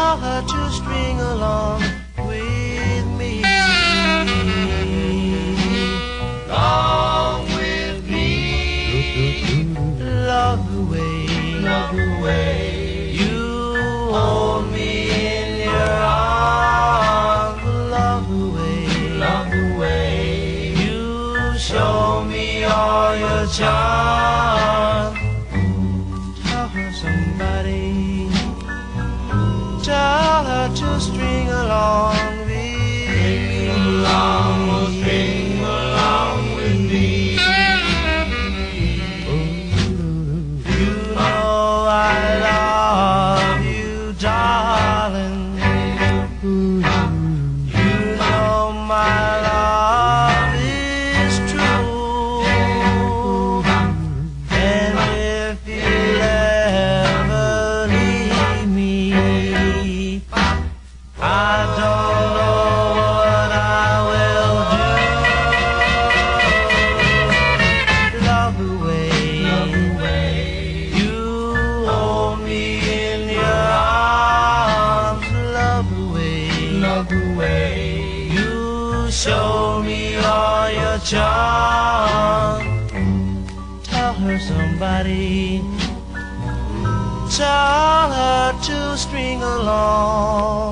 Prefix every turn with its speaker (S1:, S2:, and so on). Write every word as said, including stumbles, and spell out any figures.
S1: Tell her to string along with me. Along with me. Love the way, love the way you hold me in your arms. Love the way, love the way you show me all your charms. Tell her somebody, tell her to string along with me. Along, string along with me. You know I love you, darling. You know my love is true. And if you ever leave me, I don't know what I will do. Love the way, love the way you hold me in your arms. Love the way, love the way you show me all your charms. Tell her somebody, tell her to string along